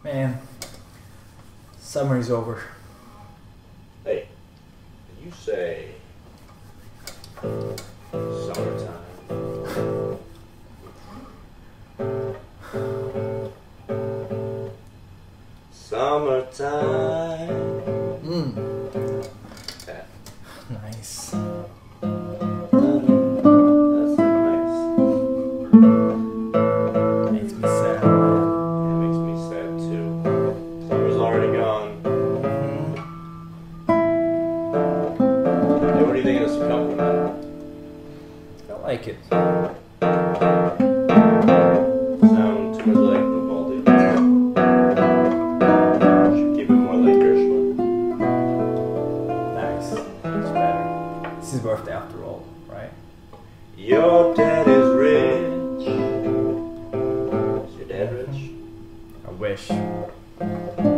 Man, summer is over. Hey, did you say summertime? Summertime. Yeah. Nice. That's nice. Makes me sad. It makes me sad too. Summer's already gone. Hey, what do you think of this accompaniment? I like it. Sound too much like Vivaldi. Should keep it more like Gershwin. Nice. Much better. It's his birthday after all, right? Your dad is rich. Is your dad rich? I wish.